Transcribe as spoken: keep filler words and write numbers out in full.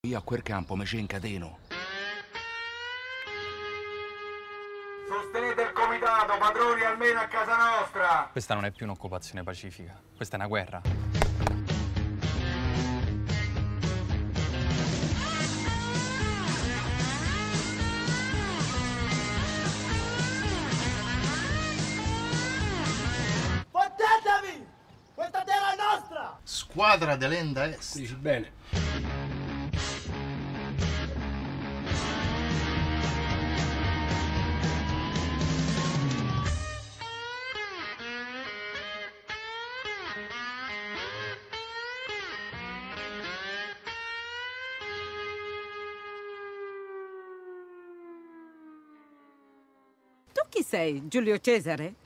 Io a quel campo mi ci incateno. Sostenete il comitato, padroni almeno a casa nostra! Questa non è più un'occupazione pacifica, questa è una guerra. Fottetevi! Questa terra è nostra! Squadra dell'Enda Est. Dici bene. Tu chi sei, Giulio Cesare?